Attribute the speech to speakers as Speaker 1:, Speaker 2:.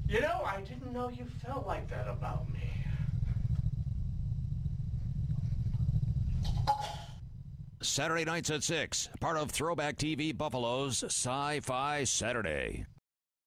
Speaker 1: You know, I didn't know you felt like that about me.
Speaker 2: Saturday nights at 6, part of Throwback TV Buffalo's Sci-Fi Saturday.